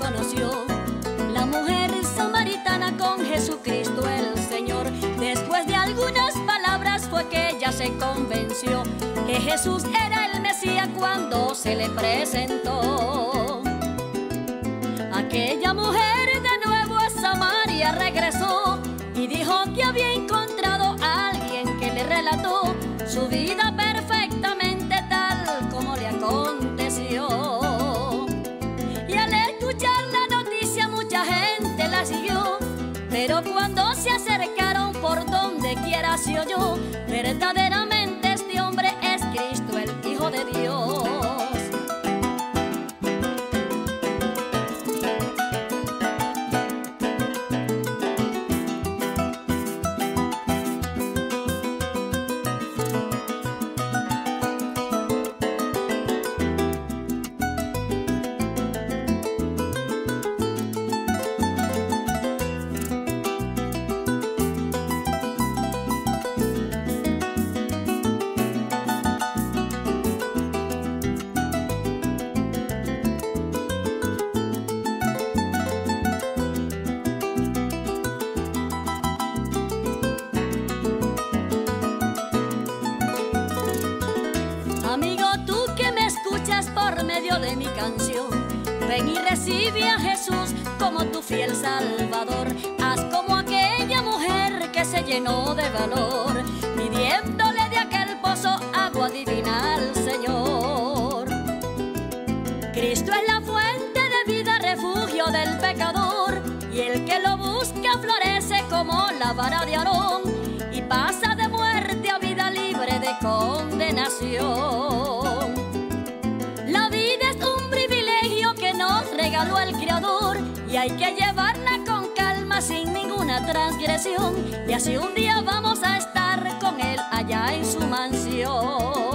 conoció la mujer samaritana con Jesucristo el Señor. Después de algunas palabras fue que ella se convenció que Jesús era el Mesías cuando se le presentó. Aquella mujer de nuevo a Samaria regresó y dijo que había encontrado a alguien que le relató su vida perfectamente tal como le aconteció. Y al escuchar la noticia mucha gente la siguió, pero cuando se acercaron por donde quiera se oyó: verdaderamente este hombre es Cristo, el Hijo de Dios. Amigo, tú que me escuchas por medio de mi canción, ven y recibe a Jesús como tu fiel Salvador. Haz como aquella mujer que se llenó de valor, pidiéndole de aquel pozo agua divina al Señor. Cristo es la fuente de vida, refugio del pecador, y el que lo busca florece como la vara de Aarón y pasa de muerte a vida libre de condenación. La vida es un privilegio que nos regaló el Creador y hay que llevarla con calma sin ninguna transgresión, y así un día vamos a estar con Él allá en su mansión.